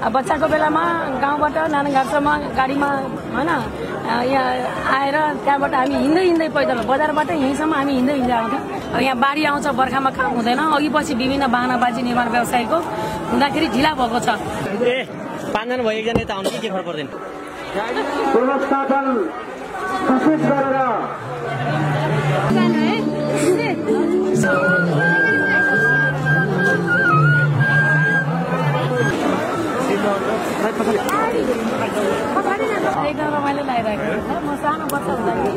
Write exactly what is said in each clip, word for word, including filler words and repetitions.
बच्चाको बेलामा गाउँबाट नानाघाटसम्म गाडीमा होइन यहाँ आएर त्यहाँबाट हामी हिँड्दै हिँड्दै पैदल बजारबाट यहीँसम्म हामी हिँड्दै हिँड्दै आउँथ्यौँ। यहाँ बाढी आउँछ, बर्खामा काम हुँदैन, अघि पछि विभिन्न बाहनाबाजी निर्माण व्यवसायको हुँदाखेरि ढिला भएको छ। ए पाँचजना भयो, एकजना यता आउनु कि के फरक पर्दैन? एकदम रमाइलो लागिरहेको छ। म सानो बच्चा हुँदाखेरि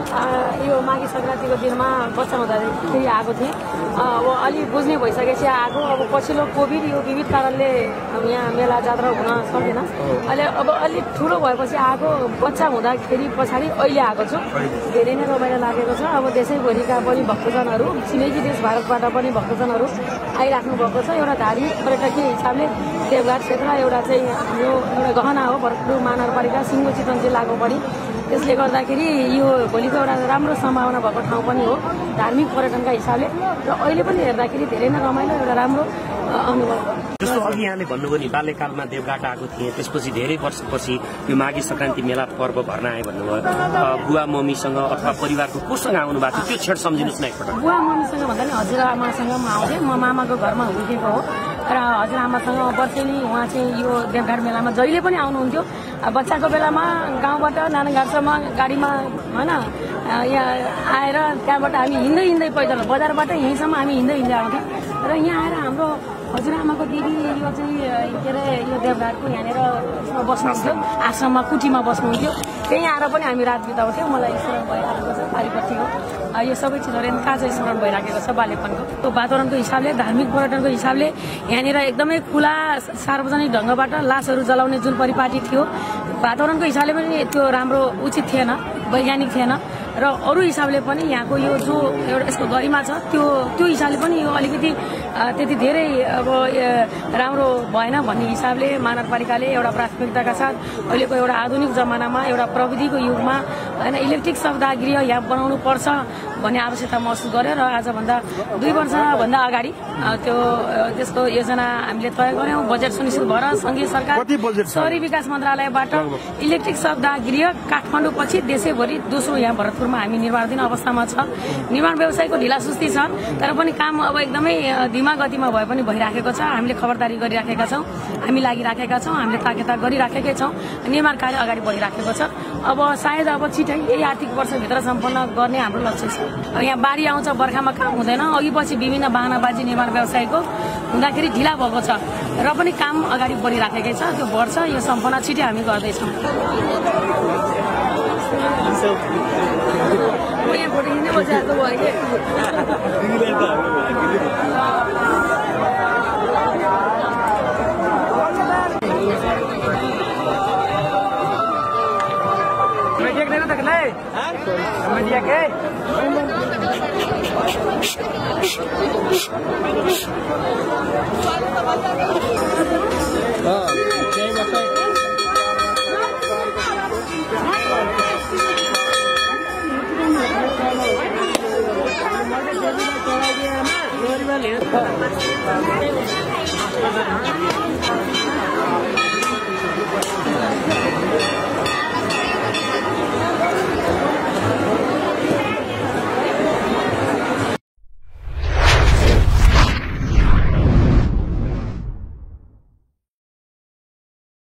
यो माघे सङ्क्रान्तिको दिनमा बच्चा हुँदाखेरि आएको थिएँ। अब अलि बुझ्ने भइसकेपछि आएको। अब पछिल्लो कोभिड यो विविध कारणले यहाँ मेला जात्रा हुन सकेन। अहिले अब अलिक ठुलो भएपछि आएको, बच्चा हुँदाखेरि पछाडि अहिले आएको छु। धेरै नै रमाइलो लागेको छ। अब देशैभरिका पनि भक्तजनहरू, छिमेकी देश भारतबाट पनि भक्तजनहरू आइराख्नु भएको छ। एउटा धार्मिक पर्यटकीय हिसाबले देवघाट क्षेत्र एउटा चाहिँ यो एउटा गहना हो भरतपुर महानगरपालिका सिङ्गो चितवन जिल्लाको पनि। त्यसले गर्दाखेरि यो भोलिको एउटा राम्रो सम्भावना भएको ठाउँ पनि हो धार्मिक पर्यटनका हिसाबले। र अहिले पनि हेर्दाखेरि धेरै नै रमाइलो एउटा राम्रो अनुभव। जस्तो अघि यहाँले भन्नुभयो नि बाल्यकालमा देवघाट आएको थिएँ, त्यसपछि धेरै वर्षपछि यो माघे सङ्क्रान्ति मेला पर्व भर्न आए भन्नुभयो। बुवा मम्मीसँग अथवा परिवारको कोसँग आउनु भएको थियो त्यो क्षण सम्झिनुहोस् न एकपल्ट। बुवा मम्मीसँग भन्दा नि हजुरआमासँग म आउँथेँ। म मामाको घरमा हुर्केको हो र हजुरआमासँग वर्षेनी उहाँ चाहिँ यो देवघाट मेलामा जहिले पनि आउनुहुन्थ्यो। बच्चाको बेलामा गाउँबाट नानाघाटसम्म गाडीमा होइन यहाँ आएर त्यहाँबाट हामी हिँड्दै हिँड्दै पैदल बजारबाट यहीँसम्म हामी हिँड्दै हिँड्दै आउँथ्यौँ। र यहाँ आएर हाम्रो हजुरआमाको दिदी यो चाहिँ के अरे यो देवघाटको यहाँनिर बस्नुहुन्थ्यो, आश्रममा कुटीमा बस्नुहुन्थ्यो। त्यहीँ आएर पनि हामी रात बिताउँथ्यौँ। मलाई स्मरण भइरहेको छ पारिपट्टिको यो सबै चिजहरू काँचो स्मरण भइराखेको छ बाल्यपनको। त्यो वातावरणको हिसाबले धार्मिक पर्यटनको हिसाबले यहाँनिर एकदमै खुला सार्वजनिक ढङ्गबाट लासहरू जलाउने जुन परिपाटी थियो वातावरणको हिसाबले पनि त्यो राम्रो उचित थिएन, वैज्ञानिक थिएन। र अरू हिसाबले पनि यहाँको यो जो एउटा यसको गरिमा छ त्यो त्यो हिसाबले पनि यो अलिकति त्यति धेरै अब राम्रो भएन भन्ने हिसाबले महानगरपालिकाले एउटा प्राथमिकताका साथ अहिलेको एउटा आधुनिक जमानामा एउटा प्रविधिको युगमा होइन इलेक्ट्रिक शब्दागृह यहाँ बनाउनु पर्छ भन्ने आवश्यकता महसुस गर्यो। र आजभन्दा दुई वर्षभन्दा अगाडि त्यो त्यसको योजना हामीले तय गऱ्यौँ। बजेट सुनिश्चित भएर सङ्घीय सरकार शहरी विकास मन्त्रालयबाट इलेक्ट्रिक शब्दागृह काठमाडौँ पछि देशैभरि दोस्रो यहाँ भरतपुरमा हामी निर्माणाधीन अवस्थामा छ। निर्माण व्यवसायको ढिलासुस्ती छ तर पनि काम अब एकदमै धीमा गतिमा भए पनि भइराखेको छ। हामीले खबरदारी गरिराखेका छौँ, हामी लागिराखेका छौँ, हामीले ताकेता गरिराखेकै छौँ। निर्माण कार्य अगाडि बढिराखेको छ। अब सायद अब छिटै यही आर्थिक वर्षभित्र सम्पन्न गर्ने हाम्रो लक्ष्य छ। यहाँ बाढी आउँछ, बर्खामा काम हुँदैन, अघि पछि विभिन्न बाहनाबाजी निर्माण व्यवसायको हुँदाखेरि ढिला भएको छ र पनि काम अगाडि बढिराखेकै छ। त्यो वर्ष यो सम्पन्न छिटै हामी गर्दैछौँ। हाँ